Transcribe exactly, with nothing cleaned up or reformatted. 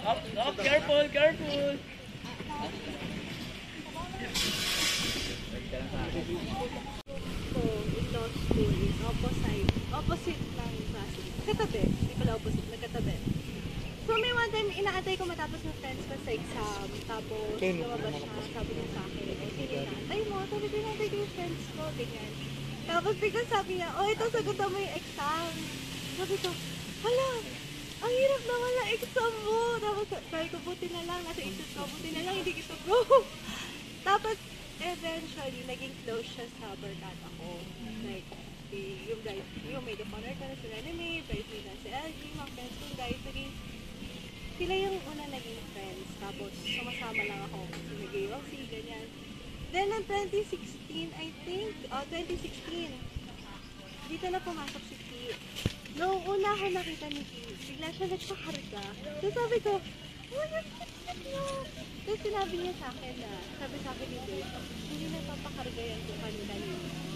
Up, up, careful, careful. So, in law school is opposite, opposite ng klase. Katabi, hindi pala opposite, nagkatabi. So may one time, inaantay ko matapos ng friends ko sa exam. Tapos, lumabas siya, sabi niya sa akin, eh, sino inaantay mo? Sabi ko, inaantay ko yung friends ko, ganyan. Tapos bigla sabi niya, oh, ito, sagutan mo yung exam. Sabi ko, hala, ang hirap naman na exam mo. Tapos sabi ko, buti na lang, nasa isip ko, buti na lang, hindi kita bro. Tapos, eventually, naging close siya sa barkada ko. Like, si, yung guys, yung maid of honor ko na si Reneme, bridesmaid na si L G, mga friends kong guys, naging, sila yung una naging friends. Tapos, sumasama lang ako sa G L C, ganyan. Then, in twenty sixteen, I think, oh, twenty sixteen, dito na pumasok si Ki. Noong una ako nakita ni Ki, bigla siya nagpakarga. So, sabi ko, oh, you're cute no. Tapos sinabi niya sa akin na, sabi sa akin ni Dave, hindi nagpapakarga yan kung kanila niya.